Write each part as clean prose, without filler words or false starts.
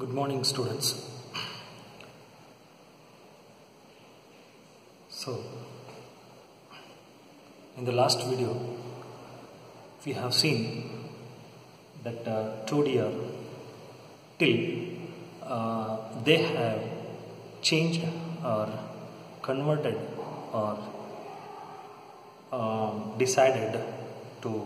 Good morning, students. So, in the last video, we have seen that 2D till they have changed or converted or decided to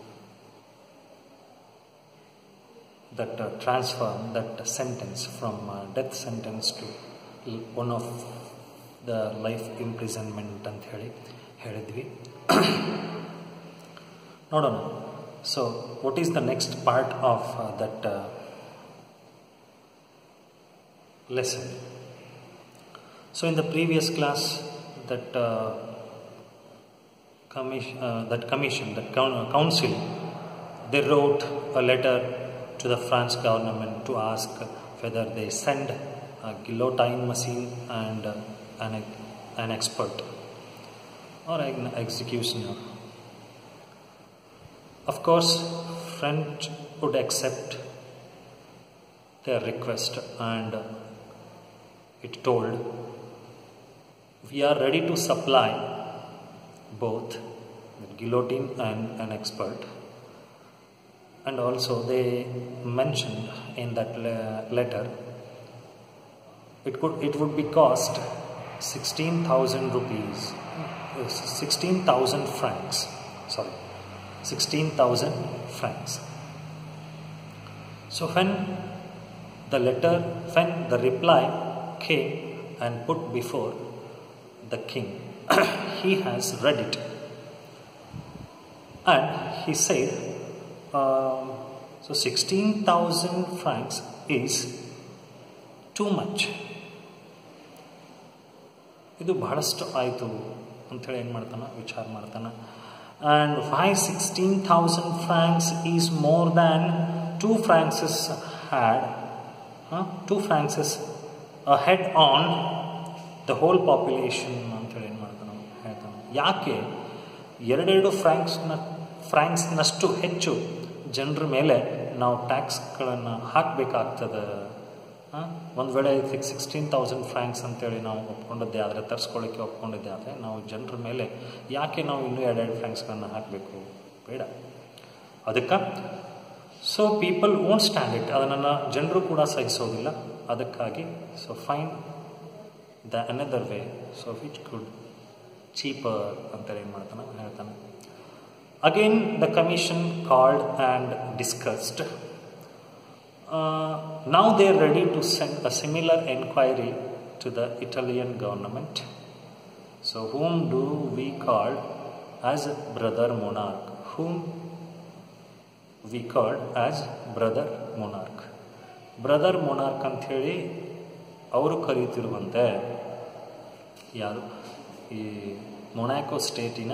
transfer that sentence from death sentence to one of the life imprisonment ಅಂತ ಹೇಳಿದ್ವಿ. ನೋಡೋಣ. So what is the next part of that lesson? So in the previous class that council, they wrote a letter to the France government to ask whether they send a guillotine machine and an expert or an executioner. Of course, French would accept their request, and it told, we are ready to supply both the guillotine and an expert. And also they mentioned in that letter it would be cost 16,000 rupees, 16,000 francs. Sorry, 16,000 francs. So when the reply came and put before the king, he has read it, and he said, so 16,000 francs is too much. ಇದು ಬಹಳಷ್ಟು ಆಯಿತು ಅಂಥೇಳಿ ಏನು ಮಾಡ್ತಾನೆ, ವಿಚಾರ ಮಾಡ್ತಾನೆ. And why 16,000 francs is more than 2 francs had, 2 francs ahead on the whole population ಅಂಥೇಳಿ ಏನು ಮಾಡ್ತಾನೆ, ಹೇಳ್ತಾನೆ. ಯಾಕೆ 2 ಫ್ರಾಂಕ್ಸ್ನಷ್ಟು ಹೆಚ್ಚು ಜನರ ಮೇಲೆ ನಾವು ಟ್ಯಾಕ್ಸ್ಗಳನ್ನು ಹಾಕಬೇಕಾಗ್ತದೆ? ಒಂದು ವೇಳೆ 16,000 ಫ್ರಾಂಕ್ಸ್ ಅಂತೇಳಿ ನಾವು ಒಪ್ಕೊಂಡಿದ್ದೆ ಆದರೆ, ತರಿಸ್ಕೊಳ್ಳಿಕ್ಕೆ ಒಪ್ಕೊಂಡಿದ್ದೆ ಆದರೆ, ನಾವು ಜನರ ಮೇಲೆ ಯಾಕೆ ನಾವು ಇನ್ನೂ 2 ಫ್ರಾಂಕ್ಸ್ಗಳನ್ನು ಹಾಕಬೇಕು? ಬೇಡ. ಅದಕ್ಕೆ so people won't stand it, ಅದನ್ನು ಜನರು ಕೂಡ ಸಹಿಸೋದಿಲ್ಲ. ಅದಕ್ಕಾಗಿ so find the another way, so which could cheaper ಅಂತೇಳಿ ಏನು ಮಾಡ್ತಾನೆ, ಹೇಳ್ತಾನೆ. Again, the commission called and discussed. Now they are ready to send a similar inquiry to the Italian government. So whom do we call as brother monarch? Whom we called as brother monarch. Brother monarch ಅಂತ ಹೇಳಿ ಅವರು ಕರೀತಿರುವಂತೆ ಯಾರು? ಈ Monaco ಸ್ಟೇಟಿನ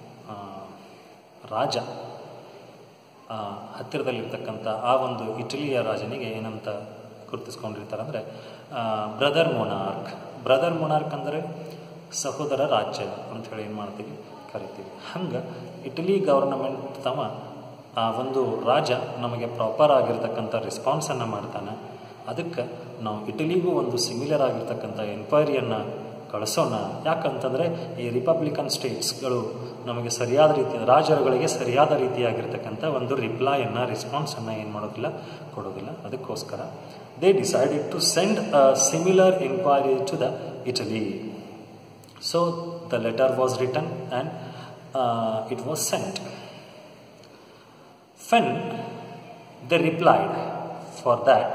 ರಾಜ, ಹತ್ತಿರದಲ್ಲಿರ್ತಕ್ಕಂಥ ಆ ಒಂದು ಇಟಲಿಯ ರಾಜನಿಗೆ ಏನಂತ ಗುರುತಿಸ್ಕೊಂಡಿರ್ತಾರೆ ಅಂದರೆ ಬ್ರದರ್ ಮೊನಾರ್ಕ್. ಬ್ರದರ್ ಮೊನಾರ್ಕ್ ಅಂದರೆ ಸಹೋದರ ರಾಜ್ಯ ಅಂಥೇಳಿ ಏನು ಮಾಡ್ತೀವಿ, ಕರಿತೀವಿ. ಹಂಗೆ ಇಟಲಿ ಗವರ್ನಮೆಂಟ್ ಆ ಒಂದು ರಾಜ ನಮಗೆ ಪ್ರಾಪರ್ ಆಗಿರ್ತಕ್ಕಂಥ ರೆಸ್ಪಾನ್ಸನ್ನು ಮಾಡ್ತಾನೆ. ಅದಕ್ಕೆ ನಾವು ಇಟಲಿಗೂ ಒಂದು ಸಿಮಿಲರ್ ಆಗಿರ್ತಕ್ಕಂಥ ಎನ್ಕ್ವೈರಿಯನ್ನು ಕಳಿಸೋಣ. ಯಾಕಂತಂದರೆ ಈ ರಿಪಬ್ಲಿಕನ್ ಸ್ಟೇಟ್ಸ್ಗಳು ನಮಗೆ ಸರಿಯಾದ ರೀತಿಯ ರಾಜರುಗಳಿಗೆ ಸರಿಯಾದ ರೀತಿಯಾಗಿರ್ತಕ್ಕಂಥ ಒಂದು ರೆಸ್ಪಾನ್ಸನ್ನು ಏನು ಮಾಡೋದಿಲ್ಲ, ಕೊಡೋದಿಲ್ಲ. ಅದಕ್ಕೋಸ್ಕರ they decided to send a similar inquiry to the Italy. So the letter was written and it was sent. When they replied for that,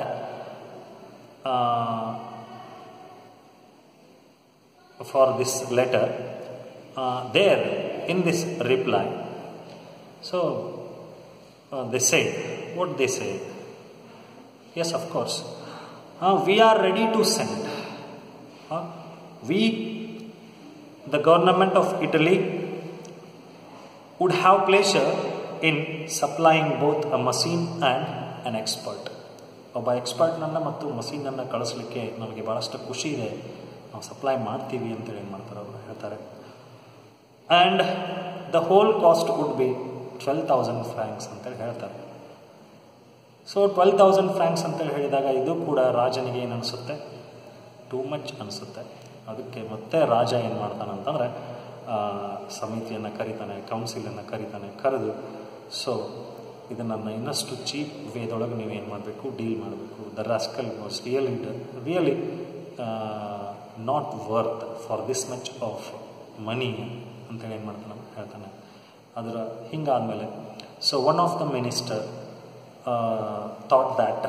for this letter, there in this reply, so they say, what they say? Yes, of course, we are ready to send. We, the government of Italy, would have pleasure in supplying both a machine and an expert. ಒಬ್ಬ ಎಕ್ಸ್ಪರ್ಟ್ನನ್ನು ಮತ್ತು ಮಷೀನನ್ನು ಕಳಿಸ್ಲಿಕ್ಕೆ ನಮಗೆ ಭಾಳಷ್ಟು ಖುಷಿ ಇದೆ, ನಾವು supply ಮಾಡ್ತೀವಿ ಅಂತೇಳಿ ಏನು ಮಾಡ್ತಾರೆ, ಅವರು ಹೇಳ್ತಾರೆ. And the whole cost would be 12,000 francs ಅಂತೇಳಿ ಹೇಳ್ತಾರೆ. ಸೊ 12,000 ಫ್ರಾಂಕ್ಸ್ ಅಂತೇಳಿ ಹೇಳಿದಾಗ ಇದು ಕೂಡ ರಾಜನಿಗೆ ಏನು ಅನಿಸುತ್ತೆ, ಟೂ ಮಚ್ ಅನಿಸುತ್ತೆ. ಅದಕ್ಕೆ ಮತ್ತೆ ರಾಜ ಏನು ಮಾಡ್ತಾನೆ ಅಂತಂದರೆ ಸಮಿತಿಯನ್ನು ಕರಿತಾನೆ, ಕೌನ್ಸಿಲನ್ನು ಕರಿತಾನೆ, ಕರೆದು ಸೊ ಇದನ್ನು ಇನ್ನಷ್ಟು ಚೀಪ್ ವೇದೊಳಗೆ ನೀವೇನು ಮಾಡಬೇಕು, ಡೀಲ್ ಮಾಡಬೇಕು. The rascal was really not worth for this much of money ಅಂತೇಳಿ ಏನು ಮಾಡ್ತಾನೆ ಹೇಳ್ತಾನೆ. ಅದರ ಹಿಂಗಾದಮೇಲೆ so one of the minister thought that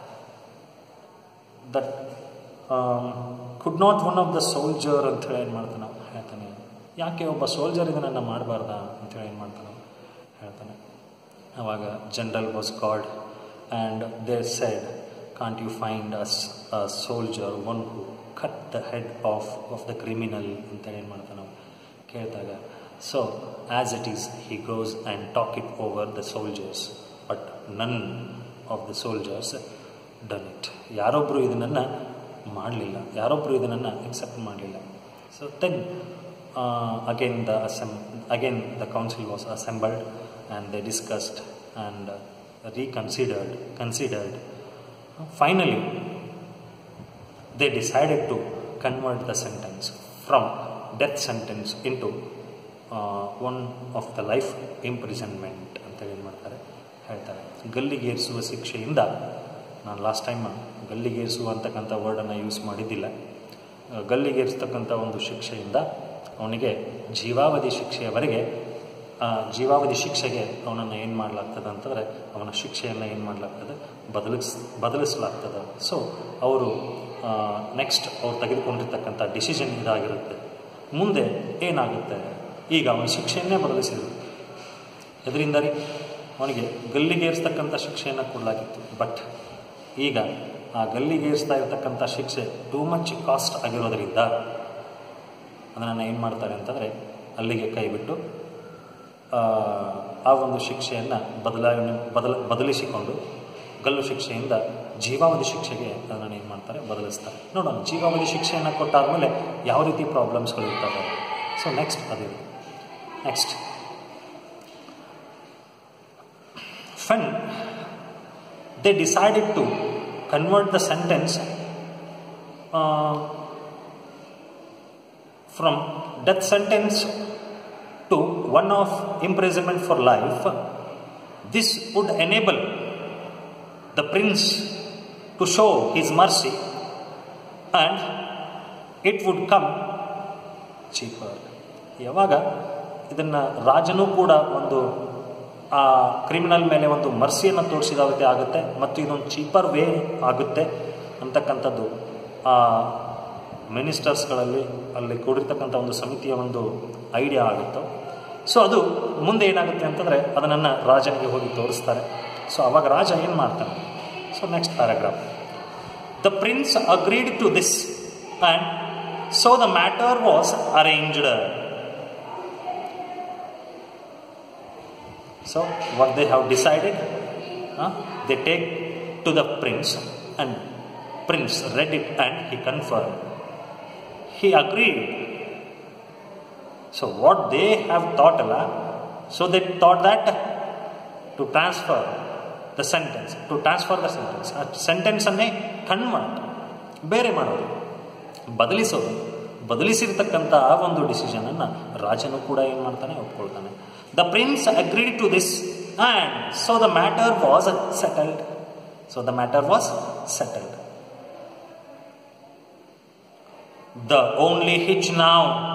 could not one of the soldier ಅಂಥೇಳಿ ಏನು ಮಾಡ್ತಾನೆ ಹೇಳ್ತಾನೆ. ಯಾಕೆ ಒಬ್ಬ ಸೋಲ್ಜರ್ ಇದನ್ನು ಮಾಡಬಾರ್ದ ಅಂಥೇಳಿ ಏನು ಮಾಡ್ತಾನೆ ಹೇಳ್ತಾನೆ. ಆವಾಗ general was called and they said, can't you find us a soldier one who cut the head of the criminal ಅಂತೇಳಿ ಏನು ಮಾಡ್ತಾನೆ ಕೇಳಿದಾಗ, so as it is he goes and talk it over the soldiers, but none of the soldiers done it. ಯಾರೊಬ್ಬರು ಇದನ್ನು ಮಾಡಲಿಲ್ಲ, ಯಾರೊಬ್ಬರು ಇದನ್ನು accept ಮಾಡಲಿಲ್ಲ. So then again the council was assembled and they discussed and considered. Finally they decided to convert the sentence from death sentence into one of the life imprisonment ಅಂತ ಏನು ಮಾಡ್ತಾರೆ ಹೇಳ್ತಾರೆ. ಗಲ್ಲಿಗೇರಿಸುವ ಶಿಕ್ಷೆಯಿಂದ, ನಾನು ಲಾಸ್ಟ್ ಟೈಮ್ ಗಲ್ಲಿಗೇರಿಸುವ ಅಂತಕ್ಕಂಥ ವರ್ಡನ್ನು use ಮಾಡಿದ್ದಿಲ್ಲ, ಗಲ್ಲಿಗೇರಿಸ್ತಕ್ಕಂಥ ಒಂದು ಶಿಕ್ಷೆಯಿಂದ ಅವನಿಗೆ ಜೀವಾವಧಿ ಶಿಕ್ಷೆಯವರೆಗೆ, ಜೀವಾವಧಿ ಶಿಕ್ಷೆಗೆ ಅವನನ್ನು ಏನು ಮಾಡಲಾಗ್ತದೆ ಅಂತಂದರೆ ಅವನ ಶಿಕ್ಷೆಯನ್ನು ಏನು ಮಾಡಲಾಗ್ತದೆ, ಬದಲಿಸಲಾಗ್ತದೆ. ಸೊ ಅವರು ನೆಕ್ಸ್ಟ್ ಅವ್ರು ತೆಗೆದುಕೊಂಡಿರ್ತಕ್ಕಂಥ ಡಿಸಿಷನ್ ಇದಾಗಿರುತ್ತೆ. ಮುಂದೆ ಏನಾಗುತ್ತೆ, ಈಗ ಅವನ ಶಿಕ್ಷೆಯನ್ನೇ ಬದಲಿಸಿದರು. ಇದರಿಂದ ರೀ ಅವನಿಗೆ ಗಲ್ಲಿಗೇರಿಸ್ತಕ್ಕಂಥ ಶಿಕ್ಷೆಯನ್ನು ಕೊಡಲಾಗಿತ್ತು. ಬಟ್ ಈಗ ಆ ಗಲ್ಲಿಗೇರಿಸ್ತಾ ಇರ್ತಕ್ಕಂಥ ಶಿಕ್ಷೆ ಟೂ ಮಚ್ ಕಾಸ್ಟ್ ಆಗಿರೋದರಿಂದ ಅದನ್ನು ಏನು ಮಾಡ್ತಾರೆ ಅಂತಂದರೆ ಅಲ್ಲಿಗೆ ಕೈಬಿಟ್ಟು ಆ ಒಂದು ಶಿಕ್ಷೆಯನ್ನು ಬದಲಿಸಿಕೊಂಡು ಗಲ್ಲು ಶಿಕ್ಷೆಯಿಂದ ಜೀವಾವಧಿ ಶಿಕ್ಷೆಗೆ ಅದನ್ನು ಏನು ಮಾಡ್ತಾರೆ, ಬದಲಿಸ್ತಾರೆ. ನೋಡೋಣ, ಜೀವಾವಧಿ ಶಿಕ್ಷೆಯನ್ನು ಕೊಟ್ಟಾದಮೇಲೆ ಯಾವ ರೀತಿ ಪ್ರಾಬ್ಲಮ್ಸ್ಗಳು ಇರ್ತವೆ. So next when they decided to convert the sentence from death sentence to one of imprisonment for life, this would enable the prince to show his mercy and it would come cheaper. ಯಾವಾಗ ಇದನ್ನು ರಾಜನೂ ಕೂಡ ಒಂದು ಆ criminal ಮೇಲೆ ಒಂದು ಮರ್ಸಿಯನ್ನು ತೋರಿಸಿದಾಗುತ್ತೆ ಆಗುತ್ತೆ, ಮತ್ತು ಇದೊಂದು ಚೀಪರ್ ವೇ ಆಗುತ್ತೆ ಅಂತಕ್ಕಂಥದ್ದು ಆ ಮಿನಿಸ್ಟರ್ಸ್ಗಳಲ್ಲಿ ಅಲ್ಲಿ ಕೂಡಿರ್ತಕ್ಕಂಥ ಒಂದು ಸಮಿತಿಯ ಒಂದು ಐಡಿಯಾ ಆಗುತ್ತೋ. ಸೊ ಅದು ಮುಂದೆ ಏನಾಗುತ್ತೆ ಅಂತಂದರೆ ಅದನ್ನು ರಾಜನಿಗೆ ಹೋಗಿ ತೋರಿಸ್ತಾರೆ. ಸೊ ಅವಾಗ ರಾಜ ಏನು ಮಾಡ್ತಾನೆ. So next paragraph, the prince agreed to this and so the matter was arranged. So what they have decided, they take to the prince and prince read it and he confirmed. He agreed. So what they have thought, so they thought that to transfer the sentence, ಆ ಸೆಂಟೆನ್ಸನ್ನೇ convert, ಬೇರೆ ಮಾಡೋದು, ಬದಲಿಸೋದು, ಬದಲಿಸಿರ್ತಕ್ಕಂಥ ಆ ಒಂದು ಡಿಸಿಷನನ್ನು ರಾಜನು ಕೂಡ ಏನು ಮಾಡ್ತಾನೆ, ಒಪ್ಕೊಳ್ತಾನೆ. The prince agreed to this and so the matter was settled. The only hitch now,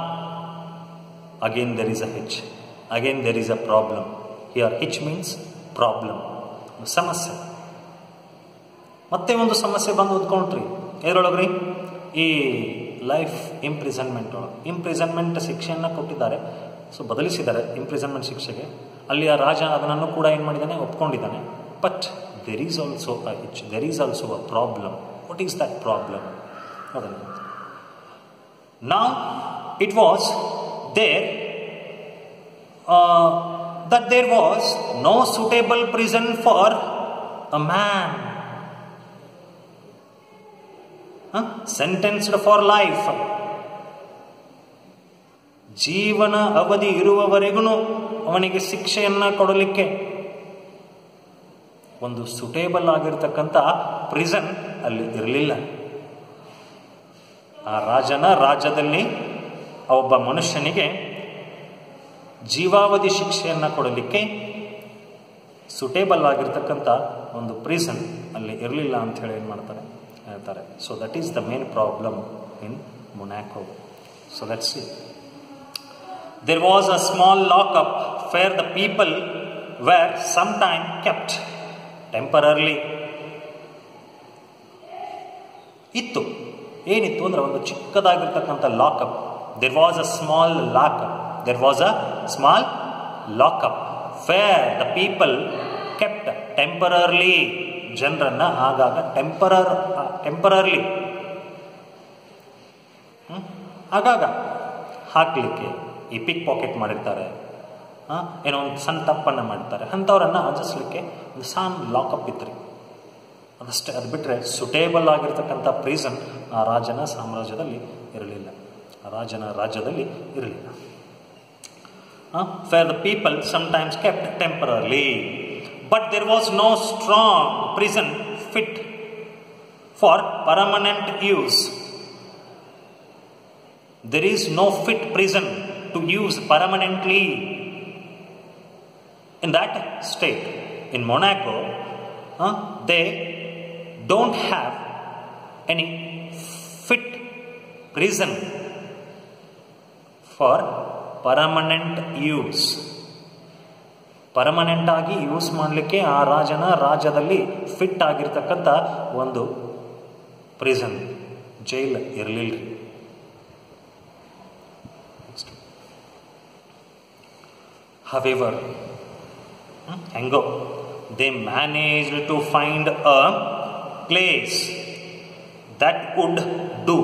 again there is a hitch, again there is a problem. Here hitch means problem, ಸಮಸ್ಯೆ. ಮತ್ತೆ ಒಂದು ಸಮಸ್ಯೆ ಬಂದು ಉದ್ಕೊಂಡ್ರಿ ಎದ್ರೊಳಗ್ರಿ, ಈ ಲೈಫ್ ಇಂಪ್ರಿಸನ್ಮೆಂಟ್ ಶಿಕ್ಷೆಯನ್ನು ಕೊಟ್ಟಿದ್ದಾರೆ. So ಬದಲಿಸಿದ್ದಾರೆ imprisonment ಶಿಕ್ಷೆಗೆ. ಅಲ್ಲಿ ಆ ರಾಜ ಅದನ್ನು ಕೂಡ ಏನು ಮಾಡಿದ್ದಾನೆ, ಒಪ್ಕೊಂಡಿದ್ದಾನೆ. But there is also a hitch, there is also a problem. What is that problem? ಅದನ್ನು ನಾವು it was there that there was no suitable prison for a man sentenced for life. ಜೀವನ ಅವಧಿ ಇರುವವರೆಗೂ ಅವನಿಗೆ ಶಿಕ್ಷೆಯನ್ನು ಕೊಡಲಿಕ್ಕೆ ಒಂದು ಸುಟೇಬಲ್ ಆಗಿರ್ತಕ್ಕಂಥ ಪ್ರಿಸನ್ ಅಲ್ಲಿ ಇರಲಿಲ್ಲ. ಆ ರಾಜನ ರಾಜ್ಯದಲ್ಲಿ ಒಬ್ಬ ಮನುಷ್ಯನಿಗೆ ಜೀವಾವಧಿ ಶಿಕ್ಷೆಯನ್ನು ಕೊಡಲಿಕ್ಕೆ ಸುಟೇಬಲ್ ಆಗಿರ್ತಕ್ಕಂಥ ಒಂದು ಪ್ರಿಸನ್ ಅಲ್ಲಿ ಇರಲಿಲ್ಲ ಅಂತ ಹೇಳಿ ಏನು ಮಾಡ್ತಾರೆ ಹೇಳ್ತಾರೆ. So that is the main problem in Monaco. So let's see. There was a small lockup where the people were sometime kept temporarily. ಇತ್ತು, ಏನಿತ್ತು ಅಂದ್ರೆ ಒಂದು ಚಿಕ್ಕದಾಗಿರ್ತಕ್ಕಂಥ lockup. There was a small lockup. There was a small lockup where the people kept temporarily. ಜನರನ್ನ ಆಗಾಗ temporarily ಆಗಾಗ ಹಾಕಲಿಕ್ಕೆ, ಈ ಪಿಕ್ ಪಾಕೆಟ್ ಮಾಡಿರ್ತಾರೆ, ಏನೋ ಒಂದು ಸಣ್ಣ ತಪ್ಪನ್ನು ಮಾಡ್ತಾರೆ, ಅಂಥವ್ರನ್ನ ಅಂಜಿಸ್ಲಿಕ್ಕೆ ಒಂದು ಸಣ್ಣ ಲಾಕಪ್ ಇತ್ತು ರೀ, ಅದಷ್ಟೇ. ಅದು ಬಿಟ್ಟರೆ ಸುಟೇಬಲ್ ಆಗಿರ್ತಕ್ಕಂಥ ಪ್ರಿಸನ್ ಆ ರಾಜನ ಸಾಮ್ರಾಜ್ಯದಲ್ಲಿ ಇರಲಿಲ್ಲ, ಆ ರಾಜನ ರಾಜ್ಯದಲ್ಲಿ ಇರಲಿಲ್ಲ. Where the people sometimes kept temporarily, but there was no strong prison fit for permanent use. There is no fit prison to use permanently. In that state, in Monaco, they don't have any fit prison for permanent use. Permanent ಆಗಿ use ಮಾಡಲಿಕ್ಕೆ ಆ ರಾಜನ ರಾಜ್ಯದಲ್ಲಿ fit ಆಗಿರ್ತಕ್ಕಂಥ ಒಂದು prison, jail ಇರಲಿಲ್ಲ. However, ಹೆಂಗೋ they managed to find a place that would do.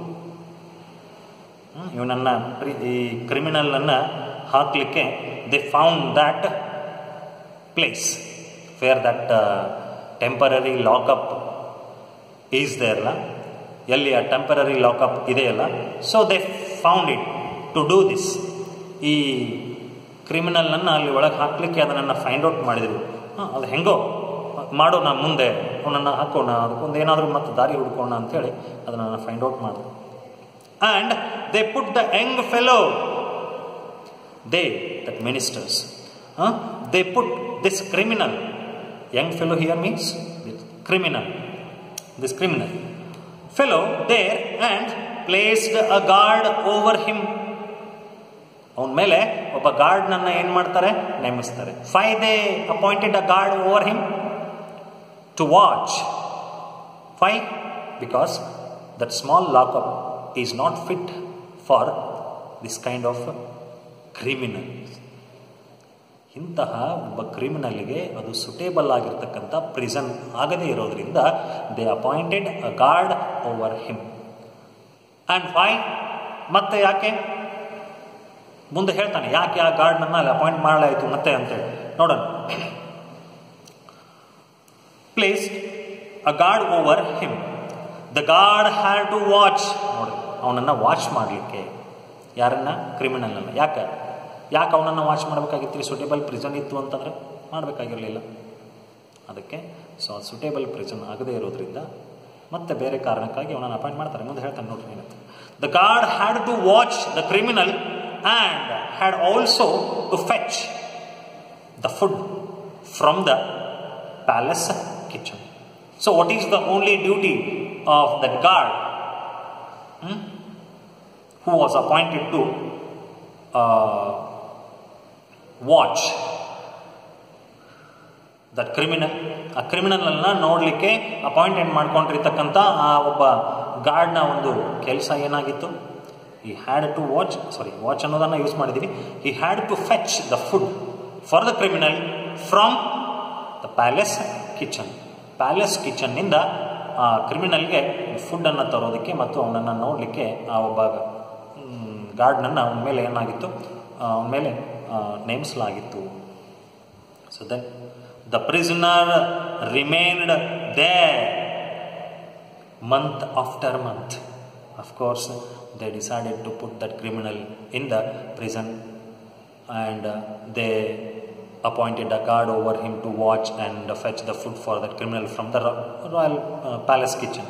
ಇವನನ್ನ, ಈ ಕ್ರಿಮಿನಲನ್ನು ಹಾಕಲಿಕ್ಕೆ they found that place where that temporary lockup is there, ಎಲ್ಲಿ ಆ ಟೆಂಪರರಿ ಲಾಕಪ್ ಇದೆಯಲ್ಲ, so they found it to do this. ಈ ಕ್ರಿಮಿನಲನ್ನು ಅಲ್ಲಿ ಒಳಗೆ ಹಾಕಲಿಕ್ಕೆ ಅದನ್ನು ಫೈಂಡ್ ಔಟ್ ಮಾಡಿದರು. ಅದು ಹೆಂಗೋ ಮಾಡೋಣ, ಮುಂದೆ ಅವನನ್ನು ಹಾಕೋಣ, ಅದಕ್ಕೊಂದು ಏನಾದರೂ ಮತ್ತೆ ದಾರಿ ಹುಡ್ಕೋಣ ಅಂಥೇಳಿ ಅದನ್ನು ಫೈಂಡ್ ಔಟ್ ಮಾಡಿದ್ರು. And they put the young fellow, they that ministers, they put this criminal, young fellow here means criminal, this criminal fellow there and placed a guard over him. ಅವನ ಮೇಲೆ ಒಬ್ಬ ಗಾರ್ಡ್ನನ್ನು ಏನು ಮಾಡ್ತಾರೆ, ನೇಮಿಸ್ತಾರೆ. Why they appointed a guard over him? To watch. Why? Because that small lockup is not fit for this kind of criminal. ಇಂತಹ ಒಬ್ಬ ಕ್ರಿಮಿನಲ್ಗೆ ಅದು suitable ಆಗಿರ್ತಕ್ಕಂಥ prison ಆಗದೇ ಇರೋದ್ರಿಂದ they appointed a guard over him. And why, ಮತ್ತೆ ಯಾಕೆ ಮುಂದೆ ಹೇಳ್ತಾನೆ, ಯಾಕೆ ಆ ಗಾರ್ಡ್ನನ್ನು ಅಲ್ಲಿ ಅಪಾಯಿಂಟ್ ಮಾಡಲಾಯಿತು ಮತ್ತೆ ಅಂತೇಳಿ ನೋಡೋಣ. Placed a guard over him. The guard had to watch. ನೋಡಿ, ಅವನನ್ನು ವಾಚ್ ಮಾಡಲಿಕ್ಕೆ, ಯಾರನ್ನ, ಕ್ರಿಮಿನಲನ್ನು. ಯಾಕೆ ಅವನನ್ನು ವಾಚ್ ಮಾಡಬೇಕಾಗಿತ್ತು? ಸುಟೇಬಲ್ ಪ್ರಿಸನ್ ಇತ್ತು ಅಂತಂದರೆ ಮಾಡಬೇಕಾಗಿರಲಿಲ್ಲ ಅದಕ್ಕೆ. ಸೊ ಅದು ಸುಟೇಬಲ್ ಪ್ರಿಸನ್ ಆಗದೇ ಇರೋದ್ರಿಂದ ಮತ್ತೆ ಬೇರೆ ಕಾರಣಕ್ಕಾಗಿ ಅವನನ್ನು ಅಪಾಯಿಂಟ್ ಮಾಡ್ತಾರೆ. ಮುಂದೆ ಹೇಳ್ತಾನೆ ನೋಡ್ರಿ ಏನಂತ. The guard had to watch the criminal and had also to fetch the food from the palace kitchen. So what is the only duty of the guard who was appointed to watch that criminal? ಆ ಕ್ರಿಮಿನಲನ್ನು ನೋಡಲಿಕ್ಕೆ appointed ಮಾಡ್ಕೊಂಡಿರ್ತಕ್ಕಂಥ ಆ ಒಬ್ಬ ಗಾರ್ಡ್ನ ಒಂದು ಕೆಲಸ ಏನಾಗಿತ್ತು? He had to watch, watch ಅನ್ನೋದನ್ನು use ಮಾಡಿದ್ದೀವಿ. He had to fetch the food for the criminal from the palace kitchen. Palace ಕಿಚನ್ನಿಂದ ಆ ಕ್ರಿಮಿನಲ್ಗೆ ಫುಡ್ಡನ್ನು ತರೋದಕ್ಕೆ ಮತ್ತು ಅವನನ್ನು ನೋಡಲಿಕ್ಕೆ ಆ ಒಬ್ಬ ಗಾರ್ಡ್ನನ್ನು ಅವನ ಮೇಲೆ ಏನಾಗಿತ್ತು, ಅವನ ಮೇಲೆ ನೇಮಿಸಲಾಗಿತ್ತು. So then the prisoner remained there month after month. Of course, they decided to put that criminal in the prison and they appointed a guard over him to watch and fetch the food for that criminal from the royal palace kitchen.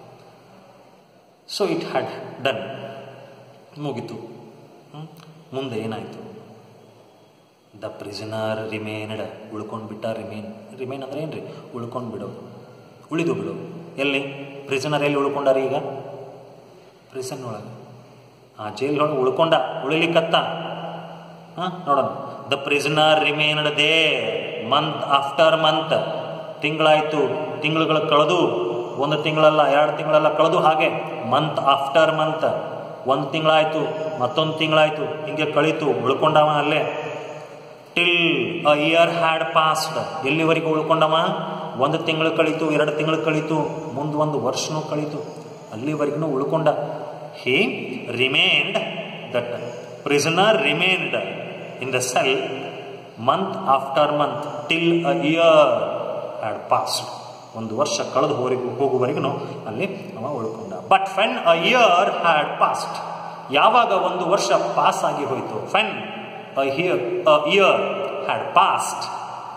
So it had done. ಮುಗಿತು. ಮುಂದೆ ಏನಾಯಿತು? The prisoner remained, ಉಳ್ಕೊಂಡು ಬಿಟ್ಟ. Remain ಅಂದರೆ ಏನು ರೀ? ಉಳ್ಕೊಂಡು ಬಿಡೋದು, ಉಳಿದು ಬಿಡೋದು. ಎಲ್ಲಿ ಪ್ರಿಸನರ್ ಎಲ್ಲಿ ಉಳ್ಕೊಂಡಾರ? ಈಗ ಪ್ರಿಸನ್ ಒಳಗೆ, ಆ ಜೈಲ್ ಒಳಗೆ ಉಳ್ಕೊಂಡ, ಉಳಿಲಿಕ್ಕತ್ತ. ನೋಡೋಣ. The prisoner remained there month after month. ತಿಂಗಳಾಯಿತು, ತಿಂಗಳುಗಳು ಕಳೆದು, ಒಂದು ತಿಂಗಳಲ್ಲ, 2 ತಿಂಗಳಲ್ಲ ಕಳೆದು, ಹಾಗೆ ಮಂತ್ ಆಫ್ಟರ್ ಮಂತ್. 1 ತಿಂಗಳಾಯಿತು, ಮತ್ತೊಂದು ತಿಂಗಳಾಯಿತು, ಹಿಂಗೆ ಕಳೀತು, ಉಳ್ಕೊಂಡವ ಅಲ್ಲೇ. Till a year had passed. ಎಲ್ಲಿವರೆಗೂ ಉಳ್ಕೊಂಡವ? 1 ತಿಂಗಳು ಕಳೀತು, 2 ತಿಂಗಳು ಕಳೀತು, ಮುಂದೆ 1 ವರ್ಷನೂ ಕಳೀತು, ಅಲ್ಲಿವರೆಗೂ ಉಳ್ಕೊಂಡ. He remained, that prisoner remained in the cell month after month till a year had passed. 1 ವರ್ಷ ಕಳೆದು ಹೋಗುವವರೆಗೂ ಅಲ್ಲಿ ಅವ ಉಳ್ಕೊಂಡ. But when a year had passed, ಯಾವಾಗ 1 ವರ್ಷ ಪಾಸ್ ಆಗಿ ಹೋಯಿತು, when a year had passed,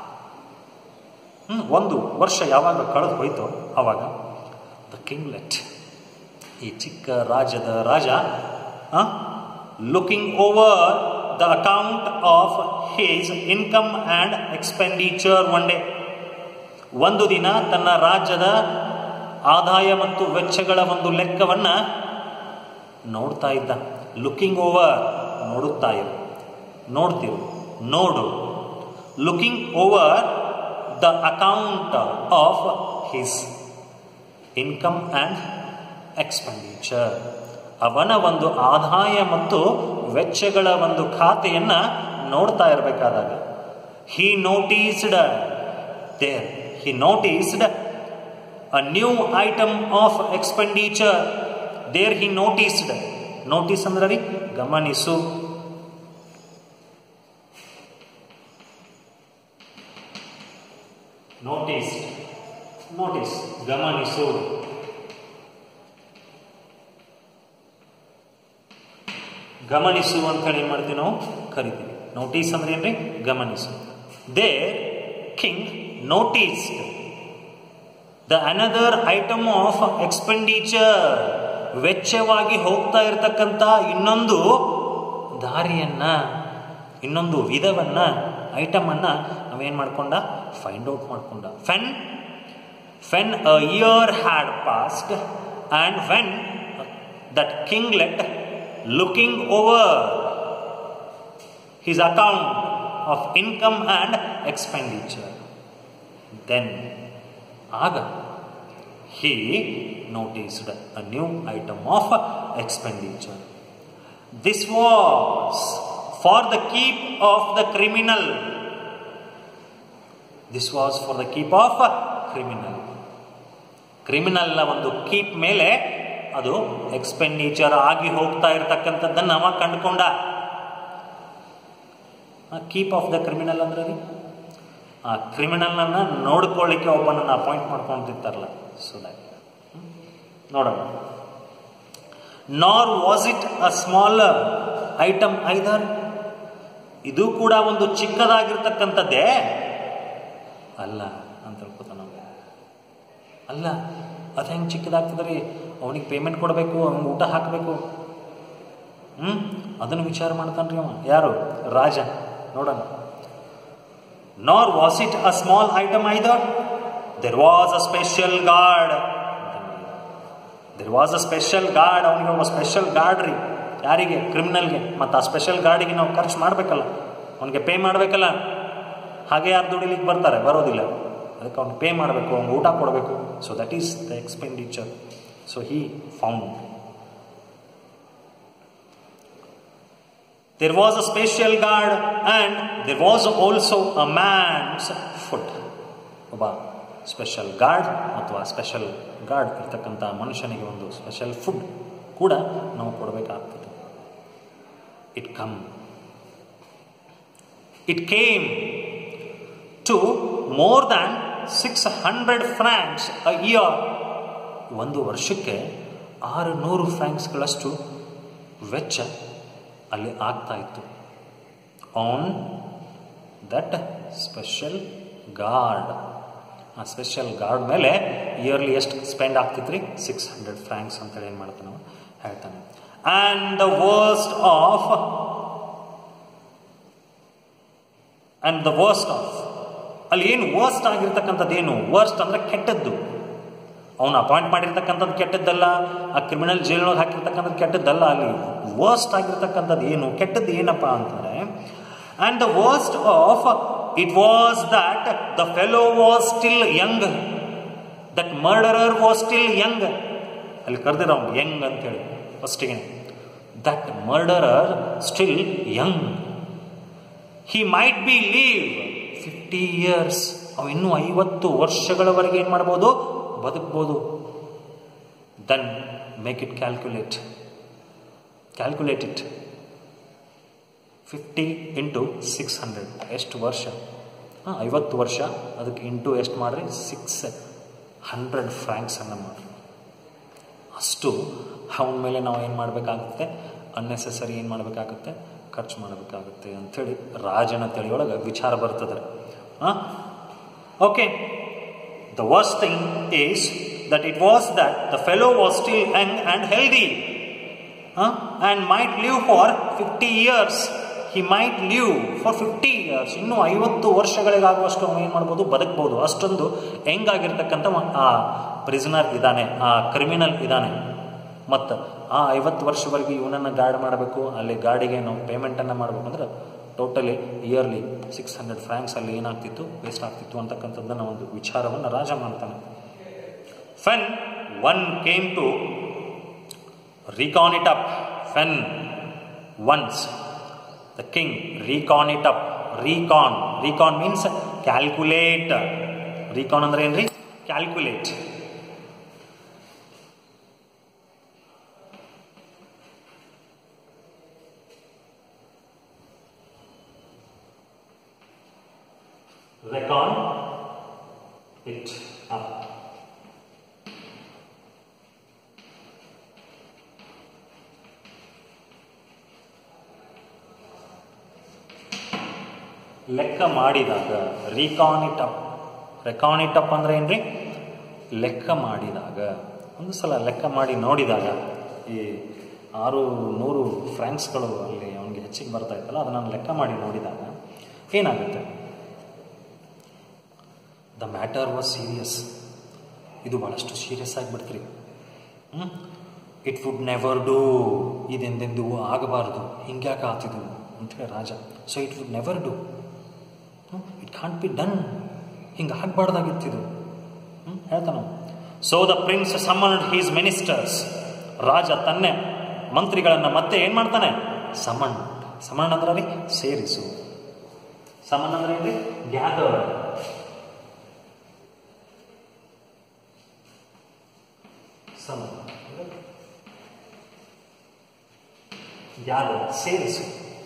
1 ವರ್ಷ ಯಾವಾಗ ಕಳೆದು ಹೋಯಿತು, ಆವಾಗ ದ ಕಿಂಗ್ಲೆಟ್, ಈ ಚಿಕ್ಕ ರಾಜ್ಯದ ರಾಜ, looking over the account of his income and expenditure one day, ಒಂದು ದಿನ ತನ್ನ ರಾಜ್ಯದ ಆದಾಯ ಮತ್ತು ವೆಚ್ಚಗಳ ಒಂದು ಲೆಕ್ಕವನ್ನು ನೋಡ್ತಾ ಇದ್ದ. ಲುಕಿಂಗ್ ಓವರ್, ನೋಡುತ್ತಾ ಇರು, ನೋಡ್ತಿರು, ನೋಡು. Looking over the account of his income and expenditure, ಅವನ ಒಂದು ಆದಾಯ ಮತ್ತು ವೆಚ್ಚಗಳ ಒಂದು ಖಾತೆಯನ್ನು ನೋಡ್ತಾ ಇರಬೇಕಾದಾಗ, he noticed a new item of expenditure. There he noticed, notice ಅಂದ್ರೆ ರೀ ಗಮನಿಸು. ನೋಟಿಸ್ ಗಮನಿಸು. ಗಮನಿಸು ಅಂತ ಹೇಳಿ ಏನು ಮಾಡ್ತೀವಿ ನಾವು? ಕರಿತೀವಿ. ನೋಟಿಸ್ ಅಂದ್ರೆ ಏನ್ರಿ? ಗಮನಿಸು. The king noticed the another item of expenditure, ವೆಚ್ಚವಾಗಿ ಹೋಗ್ತಾ ಇರತಕ್ಕಂಥ ಇನ್ನೊಂದು ದಾರಿಯನ್ನ, ಇನ್ನೊಂದು ವಿಧವನ್ನ, ಐಟಮ್ ಅನ್ನ ನಾವೇನ್ ಮಾಡ್ಕೊಂಡ? ಫೈಂಡ್ ಔಟ್ ಮಾಡ್ಕೊಂಡ. When a year had passed and when that kinglet looking over his account of income and expenditure, then aga he noticed a new item of expenditure. This was for the keep of the criminal. This was for the keep of criminal. Criminal ನ ಒಂದು keep ಮೇಲೆ ಅದು expenditure ಆಗಿ ಹೋಗ್ತಾ ಇರತಕ್ಕಂಥದ್ದನ್ನು ಅವ ಕಂಡುಕೊಂಡ. Keep of the criminal ಅಂದ್ರೆ ರೀ, ಆ ಕ್ರಿಮಿನಲ್ನ ನೋಡ್ಕೊಳ್ಳಿಕ್ಕೆ ಒಬ್ಬನನ್ನು ಅಪಾಯಿಂಟ್ ಮಾಡ್ಕೊಂತಿರ್ತಾರಲ್ಲ, ಸೊ ದಟ್ ನೋಡೋಣ. Nor was it a small item either, ಇದು ಕೂಡ ಒಂದು ಚಿಕ್ಕದಾಗಿರ್ತಕ್ಕಂಥದ್ದೇ ಅಲ್ಲ ಅಂತ ತಿಳ್ಕೊತ ನಾವು. ಅಲ್ಲ, ಅದು ಹೆಂಗೆ ಚಿಕ್ಕದಾಗ್ತದ್ರಿ? ಅವನಿಗೆ ಪೇಮೆಂಟ್ ಕೊಡಬೇಕು, ಅವ್ನಿಗೆ ಊಟ ಹಾಕಬೇಕು, ಅದನ್ನು ವಿಚಾರ ಮಾಡ್ತಾನ್ರಿ ಅವ. ಯಾರು? ರಾಜ. ನೋಡೋಣ. Nor was it a small item either, there was a special guard. There was a special guard. ಅವನಿಗೆ ಒಬ್ಬ ಸ್ಪೆಷಲ್ ಗಾರ್ಡ್ ರೀ. ಯಾರಿಗೆ? ಕ್ರಿಮಿನಲ್ಗೆ. ಮತ್ತು ಆ ಸ್ಪೆಷಲ್ ಗಾರ್ಡಿಗೆ ನಾವು ಖರ್ಚು ಮಾಡಬೇಕಲ್ಲ, ಅವನಿಗೆ ಪೇ ಮಾಡಬೇಕಲ್ಲ. ಹಾಗೆ ಯಾರು ದುಡಿಲಿಕ್ಕೆ ಬರ್ತಾರೆ? ಬರೋದಿಲ್ಲ. ಅದಕ್ಕೆ ಅವ್ನಿಗೆ ಪೇ ಮಾಡಬೇಕು, ಅವ್ನಿಗೆ ಊಟ ಕೊಡಬೇಕು. So that is the expenditure. So he found there was a special guard and there was also a man's food. ಒಬ್ಬ ಸ್ಪೆಷಲ್ ಗಾರ್ಡ್ ಅಥವಾ ಸ್ಪೆಷಲ್ ಗಾರ್ಡ್ ಇರ್ತಕ್ಕಂಥ ಮನುಷ್ಯನಿಗೆ ಒಂದು ಸ್ಪೆಷಲ್ ಫುಡ್ ಕೂಡ ನಾವು ಕೊಡಬೇಕಾಗ್ತದೆ. It came to more than 600 francs a year. ಒಂದು ವರ್ಷಕ್ಕೆ 600 ಫ್ರಾಂಕ್ಸ್ಗಳಷ್ಟು ವೆಚ್ಚ ಅಲ್ಲಿ ಆಗ್ತಾ ಇತ್ತು. On that special guard. ಆ ಸ್ಪೆಷಲ್ ಗಾರ್ಡ್ ಮೇಲೆ ಇಯರ್ಲಿ ಎಷ್ಟು ಸ್ಪೆಂಡ್ ಆಗ್ತಿತ್ರಿ? 600 ಫ್ರಾಂಕ್ಸ್ ಅಂತೇಳಿ ಏನು ಮಾಡ್ತಾನೆ ನಾವು ಹೇಳ್ತಾನೆ. ಆ್ಯಂಡ್ ದ ವರ್ಸ್ಟ್ ಆಫ್ ಅಲ್ಲಿ ಏನು ವರ್ಸ್ಟ್ ಆಗಿರ್ತಕ್ಕಂಥದ್ದು ಏನು? ವರ್ಸ್ಟ್ ಅಂದರೆ ಕೆಟ್ಟದ್ದು. ಅವನು ಅಪಾಯಿಂಟ್ ಮಾಡಿರ್ತಕ್ಕಂಥದ್ದು ಕೆಟ್ಟದ್ದಲ್ಲ, ಆ ಕ್ರಿಮಿನಲ್ ಜೈಲೊಳಗೆ ಹಾಕಿರ್ತಕ್ಕಂಥದ್ದು ಕೆಟ್ಟದ್ದಲ್ಲ. ಅಲ್ಲಿ ವರ್ಸ್ಟ್ ಆಗಿರ್ತಕ್ಕಂಥದ್ದು ಏನು? ಕೆಟ್ಟದ್ದು ಏನಪ್ಪ ಅಂತಂದರೆ, and the worst of it was that the fellow was still young, that murderer was still young. ಅಲ್ಲಿ ಕರೆದಿರ ಅವನು ಯಂಗ್ ಅಂತೇಳಿ ಫಸ್ಟಿಗೆ. That murderer still young, he might be live 50 years. ಅವು ಇನ್ನೂ 50 ವರ್ಷಗಳವರೆಗೆ ಏನು ಮಾಡ್ಬೋದು? ಬದುಕ್ಬೋದು. Then make it calculate it. 50 into 600 ಎಷ್ಟು ವರ್ಷ? 50 ವರ್ಷ. ಅದಕ್ಕೆ ಇಂಟು ಎಷ್ಟು ಮಾಡಿರಿ? 600 ಫ್ರಾಂಕ್ಸನ್ನು ಮಾಡಿರಿ. ಅಷ್ಟು ಅವನ ಮೇಲೆ ನಾವು ಏನು ಮಾಡಬೇಕಾಗುತ್ತೆ? ಅನ್ನೆಸೆಸರಿ ಏನು ಮಾಡಬೇಕಾಗುತ್ತೆ? ಖರ್ಚು ಮಾಡಬೇಕಾಗುತ್ತೆ ಅಂಥೇಳಿ ರಾಜನ ತಲೆಯೊಳಗೆ ವಿಚಾರ ಬರ್ತದೆ. Okay, the worst thing is that it was that the fellow was still young and healthy and might live for 50 years. He might live for 50 years. ಇನ್ನೂ 50 ವರ್ಷಗಳಿಗಾಗುವಷ್ಟು ಅವನು ಏನು ಮಾಡ್ಬೋದು? ಬದುಕ್ಬೋದು. ಅಷ್ಟೊಂದು ಹೆಂಗಾಗಿರ್ತಕ್ಕಂಥ ಆ ಪ್ರಿಸನರ್ ಇದ್ದಾನೆ, ಆ ಕ್ರಿಮಿನಲ್ ಇದ್ದಾನೆ. ಮತ್ತು ಆ 50 ವರ್ಷವರೆಗೆ ಇವನನ್ನು ಗಾರ್ಡ್ ಮಾಡಬೇಕು. ಅಲ್ಲಿ ಗಾರ್ಡಿಗೆ ನಾವು ಪೇಮೆಂಟನ್ನು ಮಾಡಬೇಕು ಅಂದ್ರೆ ಟೋಟಲಿ ಇಯರ್ಲಿ 600 ಫ್ರಾಂಕ್ಸ್ ಅಲ್ಲಿ ಏನಾಗ್ತಿತ್ತು? ವೇಸ್ಟ್ ಆಗ್ತಿತ್ತು ಅಂತಕ್ಕಂಥದ್ದನ್ನು ಒಂದು ವಿಚಾರವನ್ನು ರಾಜ ಮಾಡ್ತಾನೆ. When one came to recon it up. When once the king recon it up. Recon means calculate. Recon ಅಂದ್ರೆ ಏನ್ರಿ? Calculate. Recon it up. ಲೆಕ್ಕ ಮಾಡಿದಾಗ ರಿಕಾನ್ ಇಟ್ ಅಪ್ ಅಂದರೆ ಏನ್ರಿ? ಲೆಕ್ಕ ಮಾಡಿದಾಗ, ಒಂದು ಸಲ ಲೆಕ್ಕ ಮಾಡಿ ನೋಡಿದಾಗ ಈ 600 ಫ್ರಾಂಕ್ಸ್ಗಳು ಅಲ್ಲಿ ಅವನಿಗೆ ಹೆಚ್ಚಿಗೆ ಬರ್ತಾ ಇತ್ತಲ್ಲ, ಅದನ್ನು ಲೆಕ್ಕ ಮಾಡಿ ನೋಡಿದಾಗ ಏನಾಗುತ್ತೆ? The matter was serious. ಇದು ಭಾಳಷ್ಟು ಸೀರಿಯಸ್ ಆಗಿಬಿಡ್ತ್ರಿ. It would never do. ಇದೆಂದೆಂದೂ ಆಗಬಾರ್ದು. ಹಿಂಗ್ಯಾಕೆ ಆತಿದ್ದು ಅಂತೇಳಿ ರಾಜ. So it would never do. It can't be done. ಹಿಂಗೆ ಆಗಬಾರ್ದಾಗಿತ್ತಿದು ಹೇಳ್ತಾನ. So the prince summoned his ministers. ರಾಜ ತನ್ನ ಮಂತ್ರಿಗಳನ್ನು ಮತ್ತೆ ಏನು ಮಾಡ್ತಾನೆ? ಸಮನ್ ಅಂದ್ರೆ ರೀ ಸೇರಿಸು. ಸಮನ್ ಅಂದ್ರೆ ಏನ್ರಿ? ಗ್ಯಾದರ್. ಗ್ಯಾದರ್ ಸೇರಿಸು.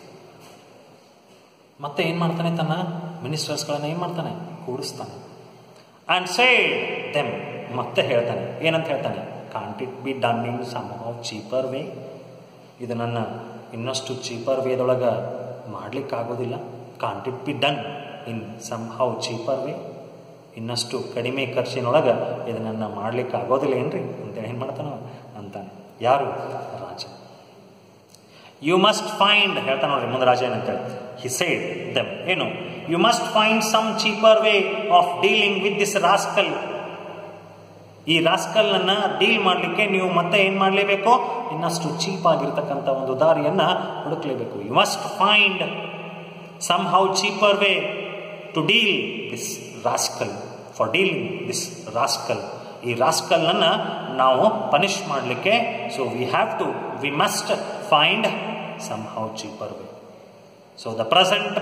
ಮತ್ತೆ ಏನು ಮಾಡ್ತಾನೆ? ತನ್ನ ಮಿನಿಸ್ಟರ್ಸ್ಗಳನ್ನು ಏನು ಮಾಡ್ತಾನೆ? ಕೂಡಿಸ್ತಾನೆ. ಆ್ಯಂಡ್ ಸೇ ದೆಮ್, ಮತ್ತೆ ಹೇಳ್ತಾನೆ. ಏನಂತ ಹೇಳ್ತಾನೆ? Can't it be done in somehow cheaper way. ಇದು ನನ್ನ ಇನ್ನಷ್ಟು ಚೀಪರ್ ವೇದೊಳಗೆ ಮಾಡಲಿಕ್ಕಾಗೋದಿಲ್ಲ. Can't it be done in somehow cheaper way. ಇನ್ನಷ್ಟು ಕಡಿಮೆ ಖರ್ಚಿನೊಳಗೆ ಇದನ್ನು ಮಾಡಲಿಕ್ಕೆ ಆಗೋದಿಲ್ಲ ಏನ್ರಿ ಅಂತೇಳಿ ಏನು ಮಾಡ್ತಾನೋ ಅಂತಾನೆ. ಯಾರು? ರಾಜ. ಯು ಮಸ್ಟ್ ಫೈಂಡ್ ಹೇಳ್ತಾನೆ ನೋಡ್ರಿ ಮುಂದೆ ರಾಜ ಏನಂತೇಳಿ. ಹಿ ಸೇಡ್ ದೆಮ್, ಏನು? You must find some cheaper way of dealing with this rascal. ಈ ರಾಸ್ಕಲ್ನನ್ನು ಡೀಲ್ ಮಾಡಲಿಕ್ಕೆ ನೀವು ಮತ್ತೆ ಏನು ಮಾಡಲೇಬೇಕು? ಇನ್ನಷ್ಟು ಚೀಪ್ ಆಗಿರ್ತಕ್ಕಂಥ ಒಂದು ದಾರಿಯನ್ನು ಹುಡುಕ್ಲೇಬೇಕು. You must find somehow cheaper way to deal this rascal. For dealing this rascal. ಈ ರಾಸ್ಕಲ್ನನ್ನು ನಾವು ಪನಿಷ್ ಮಾಡಲಿಕ್ಕೆ, so we must find somehow cheaper way. So the present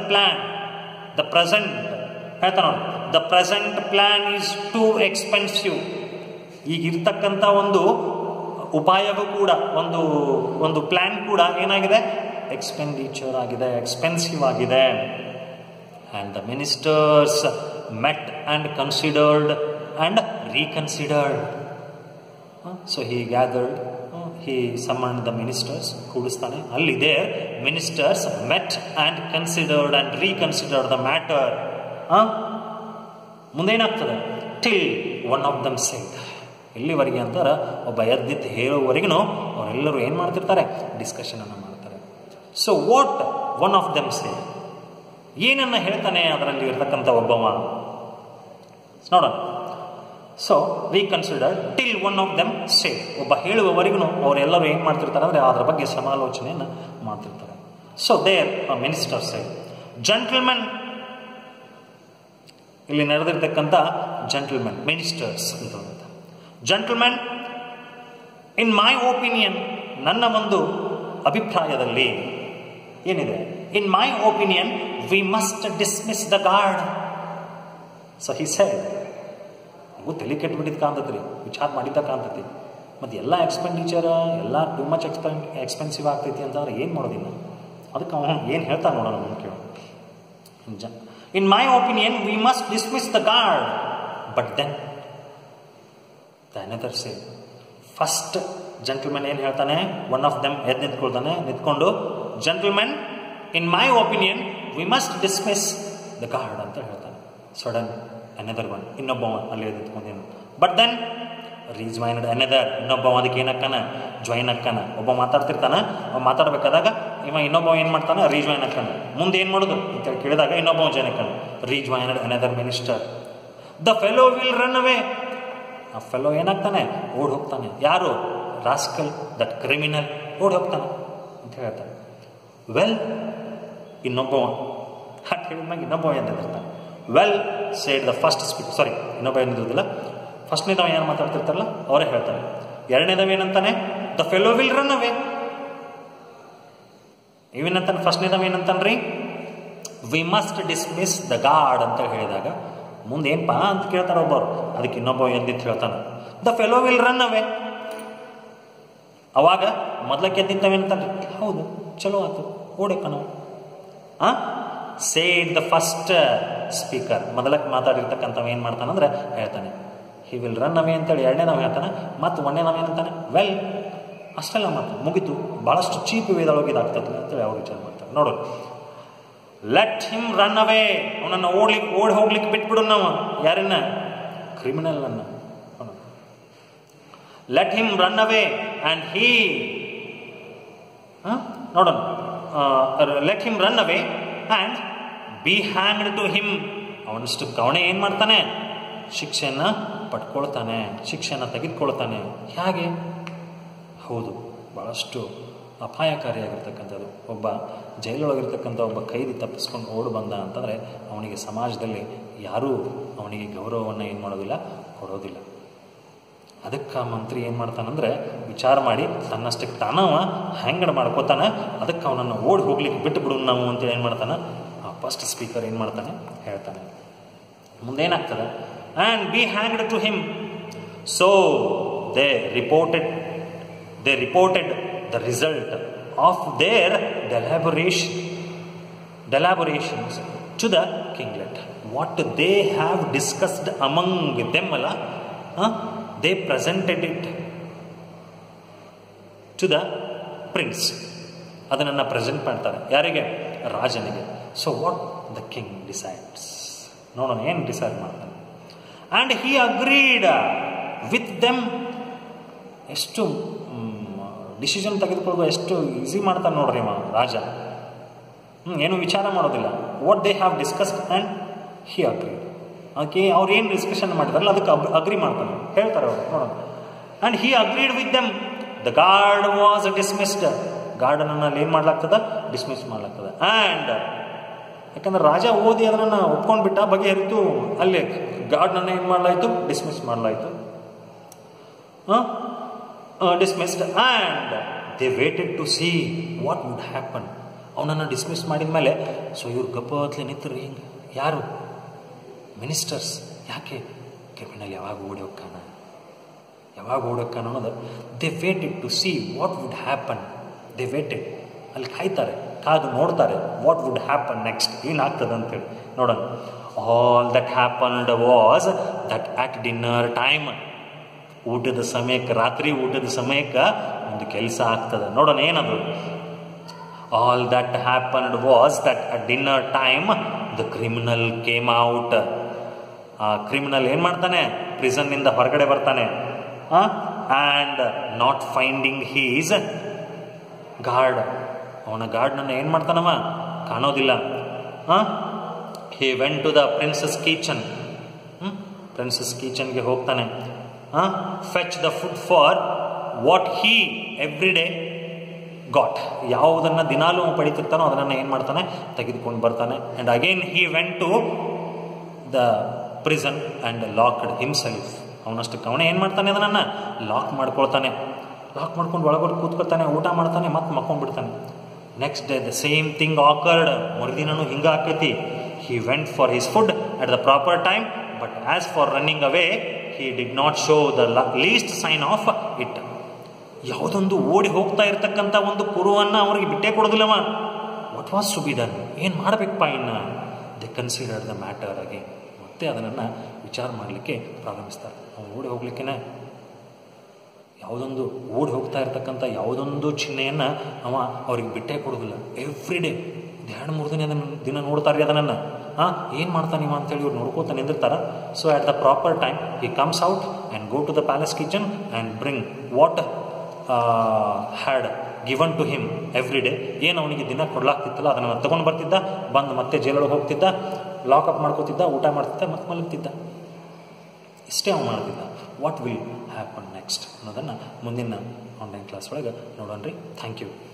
ಹೇಳ್ತಾ ನೋಡಿ, the present plan is too expensive. ಈಗಿರ್ತಕ್ಕಂಥ ಒಂದು ಉಪಾಯವೂ ಕೂಡ, ಒಂದು ಪ್ಲಾನ್ ಕೂಡ ಏನಾಗಿದೆ? ಎಕ್ಸ್ಪೆಂಡಿಚರ್ ಆಗಿದೆ, ಎಕ್ಸ್ಪೆನ್ಸಿವ್ ಆಗಿದೆ. And the ministers met and considered and reconsidered. So he gathered, he summoned the ministers, ಕೂಡಿಸ್ತಾನೆ. ಅಲ್ಲಿ there ministers met and considered and reconsidered the matter. ಮುಂದೇನಾಗ್ತದೆ? Till one of them said. ಇಲ್ಲಿವರೆಗೆ ಅಂತಾರೆ ಒಬ್ಬ ಎದ್ದಿತ್ತು ಹೇಳೋವರೆಗೂ ಅವರೆಲ್ಲರೂ ಏನು ಮಾಡ್ತಿರ್ತಾರೆ? ಡಿಸ್ಕಷನನ್ನು ಮಾಡ್ತಾರೆ. So what one of them said, ಏನನ್ನ ಹೇಳ್ತಾನೆ ಅದರಲ್ಲಿ ಇರ್ತಕ್ಕಂಥ ಒಬ್ಬವ ನೋಡೋಣ. So reconsidered till one of them said, ಒಬ್ಬ ಹೇಳುವವರೆಗೂ ಅವರೆಲ್ಲರೂ ಏನು ಮಾಡ್ತಿರ್ತಾರೆ ಅಂದರೆ ಅದರ ಬಗ್ಗೆ ಸಮಾಲೋಚನೆಯನ್ನು ಮಾಡ್ತಿರ್ತಾರೆ. So there minister said, gentleman, ಇಲ್ಲಿ ನಡೆದಿರ್ತಕ್ಕಂಥ ಜೆಂಟಲ್ಮನ್ ಮಿನಿಸ್ಟರ್ಸ್ ಅಂತ ಹೇಳುತ್ತೆ. ಜೆಂಟಲ್ಮನ್, ಇನ್ ಮೈ ಒಪಿನಿಯನ್, ನನ್ನ ಒಂದು ಅಭಿಪ್ರಾಯದಲ್ಲಿ ಏನಿದೆ? In my opinion we must dismiss the guard. So he said, ನಮಗೂ ತಲೆ ಕೆಟ್ಬಿಟ್ಟಿದ್ದು ಕಾಣ್ತತ್ರಿ, ವಿಚಾರ ಮಾಡಿದ್ದ ಕಾಣ್ತತಿ. ಮತ್ತು ಎಲ್ಲ ಎಕ್ಸ್ಪೆಂಡಿಚರ್ ಎಲ್ಲ ಟೂ ಮಚ್ ಎಕ್ಸ್ಪೆನ್ಸಿವ್ ಆಗ್ತೈತಿ ಅಂತಂದ್ರೆ ಏನು ಮಾಡೋದಿಲ್ಲ. ಅದಕ್ಕೆ ಅವನು ಏನು ಹೇಳ್ತಾನೆ ನೋಡೋಣ, ನಮ್ಗೆ ಕೇಳೋಣ. In my opinion we must dismiss the guard, but then the another said. First gentleman ಏನು ಹೇಳ್ತಾನೆ? ಒನ್ ಆಫ್ ದೆಮ್ ಎದ್ದು ನಿಂತ್ಕೊಳ್ತಾನೆ. ನಿಂತ್ಕೊಂಡು gentleman, in my opinion we must dismiss the guard ಅಂತ ಹೇಳ್ತಾನೆ. ಸಡನ್ ಅನದರ್ ಒನ್, ಇನ್ನೊಬ್ಬ ಅಲ್ಲಿ ನಿಂತ್ಕೊಂಡೇನು. ಬಟ್ ದೆನ್ ರೀಜಾಯ್ನ್ಡ್ ಅನದರ್, ಇನ್ನೊಬ್ಬ ಅದಕ್ಕೆ ಏನಕ್ಕನ? ಜಾಯಿನ್ ಅಕ್ಕನ. ಒಬ್ಬ ಮಾತಾಡ್ತಿರ್ತಾನ, ಅವ ಮಾತಾಡ್ಬೇಕಾದಾಗ ಇವ ಇನ್ನೊಬ್ಬ ಏನು ಮಾಡ್ತಾನೆ? ರೀಜಾಯ್ನ್ ಅಕ್ಕನ. ಮುಂದೆ ಏನು ಮಾಡೋದು ಅಂತೇಳಿ ಕೇಳಿದಾಗ ಇನ್ನೊಬ್ಬ ಜಾಯ್ನ್ ಅಕ್ಕನ. Rejoined another minister. The fellow will run away, ಆ ಫೆಲೋ ಏನಾಗ್ತಾನೆ? ಓಡ್ ಹೋಗ್ತಾನೆ. ಯಾರು? ರಾಸ್ಕಲ್, ದಟ್ ಕ್ರಿಮಿನಲ್ ಓಡ್ ಹೋಗ್ತಾನೆ ಅಂತ ಹೇಳ್ತಾನೆ. ವೆಲ್, ಇನ್ನೊಬ್ಬವ ಹಾಗೆ ಹೇಳಿದ್ಮ್ಯಾಗ ಇನ್ನೊಬ್ಬವ ಎಂದಿರ್ತಾನೆ. Well said the first speak, sorry ಇನ್ನೊಬ್ಬ ಏನಿರೋದಿಲ್ಲ, ಫಸ್ಟ್ನೇದವ ಏನು ಮಾತಾಡ್ತಿರ್ತಾರಲ್ಲ ಅವರೇ ಹೇಳ್ತಾರೆ. ಎರಡನೇದವ ಏನಂತಾನೆ? The fellow will run away. ಇವೇನಂತಾನೆ? ಫಸ್ಟ್ನೇದವ ಏನಂತಾನ್ರಿ? We must dismiss the guard ಅಂತ ಹೇಳಿದಾಗ ಮುಂದೆ ಏನಪ್ಪಾ ಅಂತ ಕೇಳ್ತಾರೆ ಒಬ್ಬರು. ಅದಕ್ಕೆ ಇನ್ನೊಬ್ಬ ಎಂದಿತ್ತು ಹೇಳ್ತಾನೆ, the fellow will run away. ಅವಾಗ ಮೊದ್ಲಕ್ಕೆ ಎದ್ದಿತ್ತವೇನಂತಾನೆ? ಹೌದು, ಚಲೋ ಆಯ್ತು, ಓಡಕ್ಕ ನಾವು. ಸೇಡ್ ದ ಫಸ್ಟ್ ಸ್ಪೀಕರ್, ಮೊದಲಕ್ಕೆ ಮಾತಾಡಿರ್ತಕ್ಕಂಥವ ಏನು ಮಾಡ್ತಾನಂದ್ರೆ ಹೇಳ್ತಾನೆ ಹಿ ವಿಲ್ ರನ್ ಅವೇ ಅಂತೇಳಿ. ಎರಡನೇದವ ಹೇಳ್ತಾನೆ. ಮತ್ತು ಒಂದನೇದವ ಏನಂತಾನೆ? ವೆಲ್, ಅಷ್ಟೆಲ್ಲ ಮಾತು ಮುಗೀತು, ಭಾಳಷ್ಟು ಚೀಪ್ ವೇದೊಳಗೆ ಇದಾಗ್ತದೆ ಅಂತೇಳಿ ಅವ್ರು ವಿಚಾರ ಮಾಡ್ತಾರೆ. ನೋಡು, ಲೆಟ್ ಹಿಮ್ ರನ್ ಅವೇ, ಅವನನ್ನು ಓಡಿ ಹೋಗ್ಲಿಕ್ಕೆ ಬಿಟ್ಬಿಡು ನಾವು. ಯಾರನ್ನ? ಕ್ರಿಮಿನಲ್ ಅನ್ನ. Let him run away and he, ನೋಡೋಣ, let him run away and be hanged to him. ಅವನಷ್ಟು ಅವನೇ ಏನು ಮಾಡ್ತಾನೆ? ಶಿಕ್ಷೆಯನ್ನು ಪಡ್ಕೊಳ್ತಾನೆ, ಶಿಕ್ಷೆಯನ್ನು ತೆಗೆದುಕೊಳ್ತಾನೆ. ಹೇಗೆ? ಹೌದು, ಭಾಳಷ್ಟು ಅಪಾಯಕಾರಿಯಾಗಿರ್ತಕ್ಕಂಥದ್ದು. ಒಬ್ಬ ಜೈಲೊಳಗಿರ್ತಕ್ಕಂಥ ಒಬ್ಬ ಕೈದಿ ತಪ್ಪಿಸ್ಕೊಂಡು ಓಡಿ ಬಂದ ಅಂತಂದರೆ ಅವನಿಗೆ ಸಮಾಜದಲ್ಲಿ ಯಾರೂ ಅವನಿಗೆ ಗೌರವವನ್ನು ಏನು ಮಾಡೋದಿಲ್ಲ, ಕೊಡೋದಿಲ್ಲ. ಅದಕ್ಕೆ ಮಂತ್ರಿ ಏನು ಮಾಡ್ತಾನಂದರೆ ವಿಚಾರ ಮಾಡಿ ತನ್ನಷ್ಟಕ್ಕೆ ತಾನವ ಹ್ಯಾಂಗಡ್ ಮಾಡ್ಕೋತಾನೆ. ಅದಕ್ಕೆ ಅವನನ್ನು ಓಡಿ ಹೋಗ್ಲಿಕ್ಕೆ ಬಿಟ್ಟು ಬಿಡು ನಾವು ಅಂತೇಳಿ ಏನು ಮಾಡ್ತಾನೆ? ಆ ಫಸ್ಟ್ ಸ್ಪೀಕರ್ ಏನು ಮಾಡ್ತಾನೆ? ಹೇಳ್ತಾನೆ. ಮುಂದೇನಾಗ್ತದೆ? And be hanged to him. So they reported the result of their deliberations to the kinglet. What they have discussed among them, they presented it to the prince. ಅದನ್ನು ಪ್ರೆಸೆಂಟ್ ಮಾಡ್ತಾರೆ. ಯಾರಿಗೆ? ರಾಜನಿಗೆ. So what the king decides, ನೋಡೋಣ ಏನು decide ಮಾಡ್ತಾನೆ. And he agreed with them. ಎಷ್ಟು decision ತೆಗೆದುಕೊಳ್ಳುವ ಎಷ್ಟು ಈಸಿ ಮಾಡ್ತಾನೆ ನೋಡ್ರಿ ರಾಜ. ಏನು ವಿಚಾರ ಮಾಡೋದಿಲ್ಲ. What they have discussed and he agreed. Okay, ಅವ್ರು ಏನು ಡಿಸ್ಕಷನ್ ಮಾಡಿದಾರಲ್ಲ ಅದಕ್ಕೆ ಅಗ್ರಿ ಮಾಡ್ತಾನೆ, ಹೇಳ್ತಾರೆ ಅವರು. ನೋಡೋಣ. And he agreed with them. The guard was dismissed. ಗಾರ್ಡನನ್ನು ಏನು ಮಾಡ್ಲಾಗ್ತದ? ಡಿಸ್ಮಿಸ್ ಮಾಡ್ಲಾಗ್ತದೆ. ಆ್ಯಂಡ್ ಯಾಕಂದ್ರೆ ರಾಜ ಓದಿ ಅದನ್ನು ಒಪ್ಕೊಂಡು ಬಿಟ್ಟ, ಬಗೆಹರಿತು. ಅಲ್ಲಿ ಗಾರ್ಡನನ್ನು ಏನು ಮಾಡಲಾಯಿತು? ಡಿಸ್ಮಿಸ್ ಮಾಡಲಾಯಿತು. Dismissed. And they waited to see what would happen. ಅವನನ್ನು ಡಿಸ್ಮಿಸ್ ಮಾಡಿದ ಮೇಲೆ ಸೊ ಇವ್ರು ಗಪ್ಪತ್ಲೆ ನಿಂತರು. ಹಿಂಗೆ ಯಾರು? ಮಿನಿಸ್ಟರ್ಸ್. ಯಾಕೆ? ಕ್ರಿಮಿನಲ್ ಯಾವಾಗ ಓಡಿ ಹೋಗ್ತಾನ ಅನ್ನೋದು. They waited to see what would happen. They waited, ಅಲ್ಲಿ ಕಾಯ್ತಾರೆ, ಕಾದು ನೋಡ್ತಾರೆ ವಾಟ್ ವುಡ್ ಹ್ಯಾಪನ್ ನೆಕ್ಸ್ಟ್, ಏನಾಗ್ತದೆ ಅಂತೇಳಿ. ನೋಡೋಣ. All that happened was that at dinner time ಊಟದ ಸಮಯಕ್ಕೆ, ರಾತ್ರಿ ಊಟದ ಸಮಯಕ್ಕೆ ಒಂದು ಕೆಲಸ ಆಗ್ತದೆ. ನೋಡೋಣ ಏನದು. All that happened was that at dinner time the criminal came out. ಆ ಕ್ರಿಮಿನಲ್ ಏನು ಮಾಡ್ತಾನೆ, ಪ್ರಿಸನ್ನಿಂದ ಹೊರಗಡೆ ಬರ್ತಾನೆ. And not finding his guard, ಅವನ ಗಾರ್ಡ್ನನ್ನು ಏನು ಮಾಡ್ತಾನವ, ಕಾಣೋದಿಲ್ಲ. He went to the prince's kitchen, prince's ಕಿಚನ್ಗೆ ಹೋಗ್ತಾನೆ. Fetch the food for what he every day got, ಯಾವುದನ್ನು ದಿನಾಲೂ ಪಡಿತಿರ್ತಾನೋ ಅದನ್ನು ಏನು ಮಾಡ್ತಾನೆ, ತೆಗೆದುಕೊಂಡು ಬರ್ತಾನೆ. And again he went to the prison and locked himself, ಅವನಷ್ಟಕ್ಕೆ ಅವನೇ ಏನು ಮಾಡ್ತಾನೆ, ಅದನ್ನು ಲಾಕ್ ಮಾಡ್ಕೊಳ್ತಾನೆ. ಲಾಕ್ ಮಾಡ್ಕೊಂಡು ಒಳಗಡೆ ಕೂತ್ಕೊಳ್ತಾನೆ, ಊಟ ಮಾಡ್ತಾನೆ, ಮತ್ತೆ ಮಕ್ಕೊಂಡ್ಬಿಡ್ತಾನೆ. Next day the same thing occurred, ಮರುದಿನೂ ಹಿಂಗೆ ಆಕೈತಿ. He went for his food at the proper time, but as for running away he did not show the least sign of it. ಯಾವುದೊಂದು ಓಡಿ ಹೋಗ್ತಾ ಇರ್ತಕ್ಕಂಥ ಒಂದು ಕುರುವನ್ನು ಅವ್ರಿಗೆ ಬಿಟ್ಟೇ ಕೊಡೋದಿಲ್ಲವ. What was to be done, ಏನು ಮಾಡಬೇಕಪ್ಪ ಇನ್ನು. They consider the matter again, ಮತ್ತೆ ಅದನ್ನು ವಿಚಾರ ಮಾಡಲಿಕ್ಕೆ ಪ್ರಾರಂಭಿಸ್ತಾರೆ. ಅವ್ನು ಓಡಿ ಹೋಗ್ಲಿಕ್ಕೆ ಯಾವುದೊಂದು ಓಡಿ ಹೋಗ್ತಾ ಇರ್ತಕ್ಕಂಥ ಯಾವುದೊಂದು ಚಿಹ್ನೆಯನ್ನು ಅವ್ರಿಗೆ ಬಿಟ್ಟೇ ಕೊಡೋದಿಲ್ಲ. ಎವ್ರಿ ಡೇ 2-3 ದಿನ ನೋಡ್ತಾರೆ ಅದನ್ನು. ಏನು ಮಾಡ್ತಾನೆ ಇವ ಅಂತೇಳಿ ಇವ್ರು ನೋಡ್ಕೋತಾ ನಿಂದಿರ್ತಾರೆ. So at the proper time he comes out and go to the palace kitchen and bring what had given to him every day. ಏನು ಅವನಿಗೆ ದಿನ ಕೊಡ್ಲಾಗ್ತಿತ್ತಲ್ಲ ಅದನ್ನು ತಗೊಂಡು ಬರ್ತಿದ್ದ, ಬಂದು ಮತ್ತೆ ಜೈಲೊಳಗೆ ಹೋಗ್ತಿದ್ದ, ಲಾಕಪ್ ಮಾಡ್ಕೋತಿದ್ದ, ಊಟ ಮಾಡ್ತಿದ್ದ, ಮತ್ತೆ ಮಲಗ್ತಿದ್ದ. ಇಷ್ಟೇ ಅವ್ನು ಮಾಡ್ತಿದ್ದ. ವಾಟ್ ವಿಲ್ ಹ್ಯಾಪನ್ ನೆಕ್ಸ್ಟ್ ಅನ್ನೋದನ್ನು ಮುಂದಿನ ಆನ್ಲೈನ್ ಕ್ಲಾಸ್ ಒಳಗೆ ನೋಡೋಣ ರೀ. Thank you.